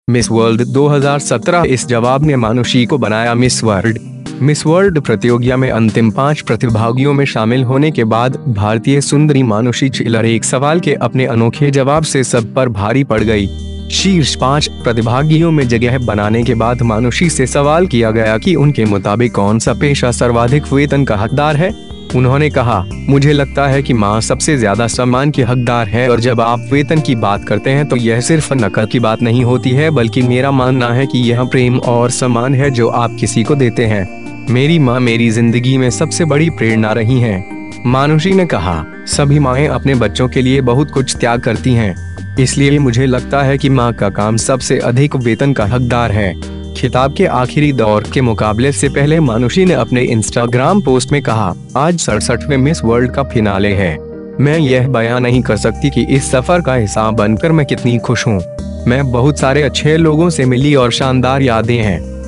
Miss world 2017 इस जवाब ने मानुषी को बनाया मिस वर्ल्ड। मिस वर्ल्ड प्रतियोगिता में अंतिम 5 प्रतिभागियों में शामिल होने के बाद भारतीय सुंदरी मानुषी छिल्लर एक सवाल के अपने अनोखे जवाब से सब पर भारी पड़ गई। शीर्ष 5 प्रतिभागियों में जगह बनाने के बाद मानुषी से सवाल किया गया कि उनके मुताबिक कौन सा पेशा सर्वाधिक वेतन का हकदार है। उन्होंने कहा, मुझे लगता है कि माँ सबसे ज्यादा सम्मान की हकदार है, और जब आप वेतन की बात करते हैं तो यह सिर्फ नकद की बात नहीं होती है, बल्कि मेरा मानना है कि यह प्रेम और सम्मान है जो आप किसी को देते हैं। मेरी माँ मेरी जिंदगी में सबसे बड़ी प्रेरणा रही हैं। मानुषी ने कहा, सभी माएँ अपने बच्चों के लिए बहुत कुछ त्याग करती हैं, इसलिए मुझे लगता है कि माँ का काम सबसे अधिक वेतन का हकदार है। खिताब के आखिरी दौर के मुकाबले से पहले मानुषी ने अपने इंस्टाग्राम पोस्ट में कहा, आज 67वें मिस वर्ल्ड का फिनाले है। मैं यह बयां नहीं कर सकती कि इस सफर का हिस्सा बनकर मैं कितनी खुश हूँ। मैं बहुत सारे अच्छे लोगों से मिली और शानदार यादें हैं।